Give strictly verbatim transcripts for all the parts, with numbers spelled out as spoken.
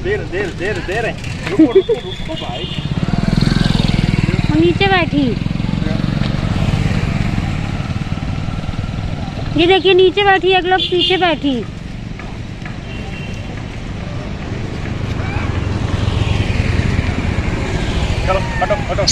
देर देर देर देर है। रुको रुको रुको भाई। वो नीचे बैठी, ये देखिए नीचे बैठी, एक लोग पीछे बैठी। चलो हटो हटो।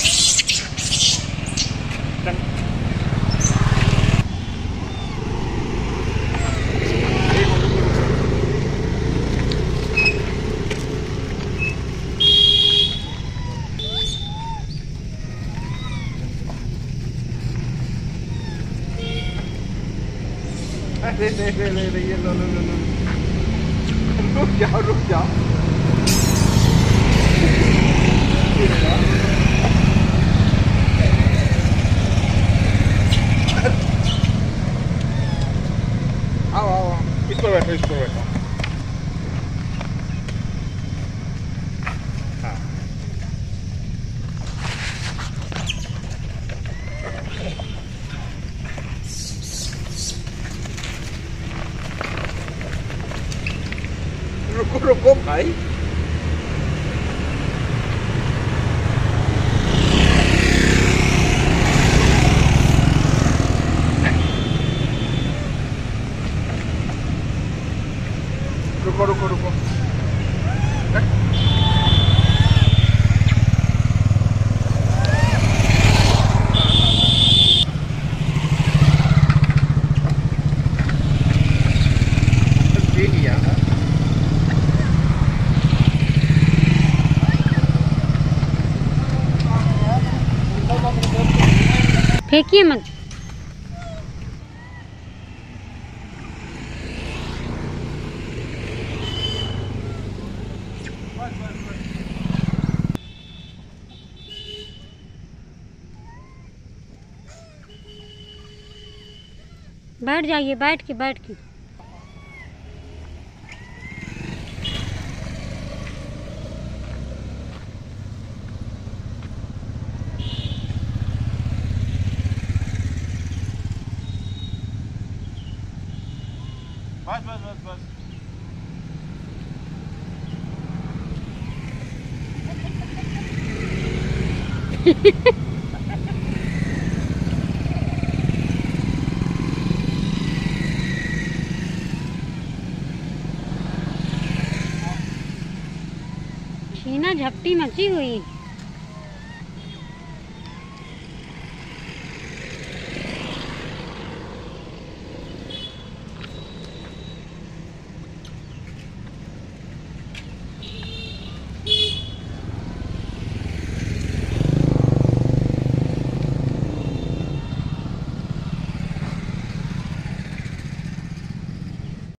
अरे ले ले ले ले ये लो लो लो लो। रुक जाओ रुक जाओ। आओ आओ इस पर बैठो इस पर बैठो। हाँ रुको रुको भाई। रुको रुको रुको। फेंकिए मत। बैठ जाइए, बैठ के बैठ के। बस बस बस बस। शीना झपटी मची हुई।